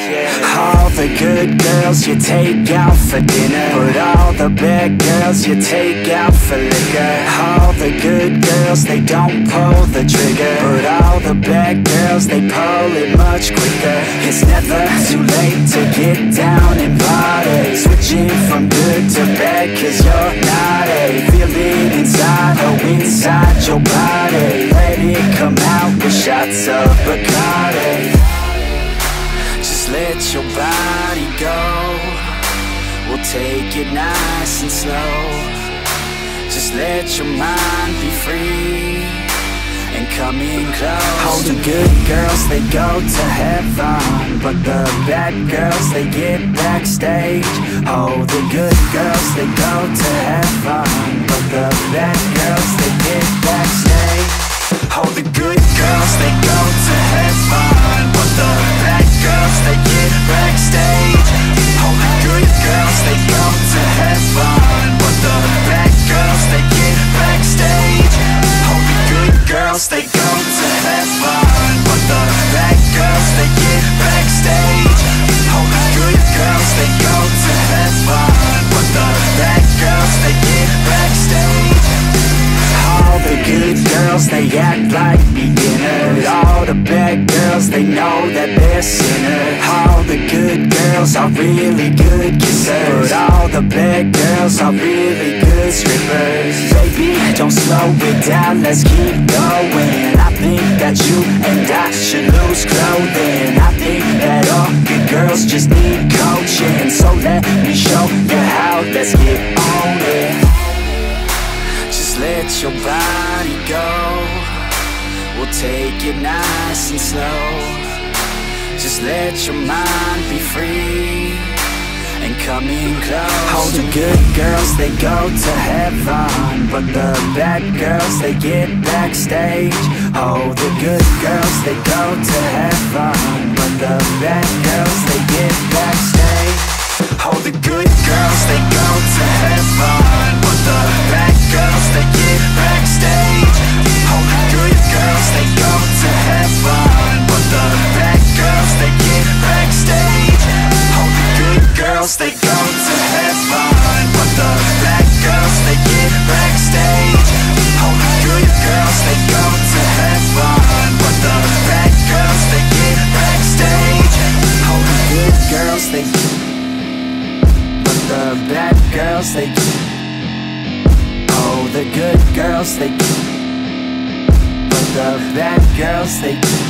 All the good girls you take out for dinner, but all the bad girls you take out for liquor. All the good girls, they don't pull the trigger, but all the bad girls, they pull it much quicker. It's never too late to get down and party, switching from good to bad, cause you're naughty. Feel it inside, oh inside your body. Let it come out with shots of Bacardi. Just let your body go, we'll take it nice and slow. Just let your mind be free and come in close. All the good girls, they go to heaven, but the bad girls, they get backstage. Oh, the good girls, they go to heaven, but the bad girls, they get backstage. Oh, the good girls, they go to heaven, but the bad girls, they get backstage. Oh, the good girls, they go to heaven, but the bad girls, they get backstage. Oh, the good girls, they go to heaven, but the bad girls, they get backstage. Oh, the good girls, they go to heaven, but the bad girls, they get backstage. All the good girls, they act like beginners. All the bad girls, they know that they're sinners. All the good girls are really good kissers, but all the bad girls are really good strippers. Baby, don't slow it down, let's keep going. I think that you and I should lose clothing. I think that all good girls just need coaching. So let me show you how, let's get on it. Let your body go, we'll take it nice and slow. Just let your mind be free and come in close. All the good girls, they go to heaven, but the bad girls, they get backstage. Oh, the good girls, they go to heaven, but the bad girls, they get backstage. Oh, the good girls, they go to heaven, but the bad girls, they get backstage. Oh, the good girls, they go to heaven, but the bad girls, they get backstage. Oh, the good girls, they go to heaven, but the bad girls, they get backstage. Oh, the good girls, they go to heaven, but the bad girls, they get backstage. Oh, the good girls, they the bad girls, they oh, the good girls, they but the bad girls, they